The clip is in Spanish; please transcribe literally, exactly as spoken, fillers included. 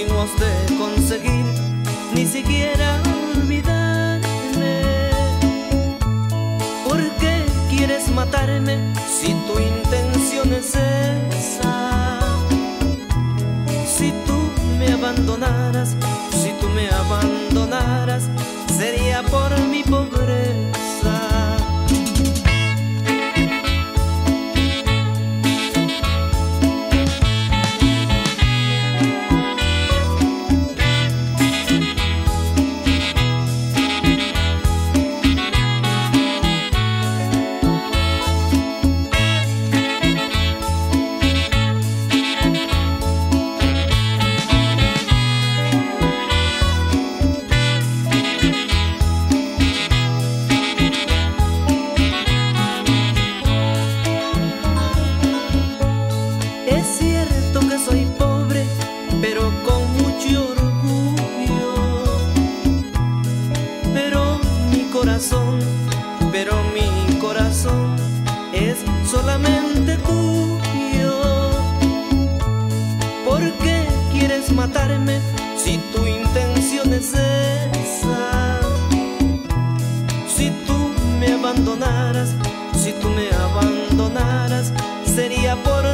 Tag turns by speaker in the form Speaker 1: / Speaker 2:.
Speaker 1: no has de conseguir ni siquiera olvidarme. ¿Por qué quieres matarme si tu intención es esa? Si tú me abandonaras, si tú me abandonaras, sería por mi pobreza. Es cierto que soy pobre, pero con mucho orgullo. Pero mi corazón, pero mi corazón es solamente tuyo. ¿Por qué quieres matarme si tu intención es esa? Si tú me abandonaras, si tú me abandonaras, sería por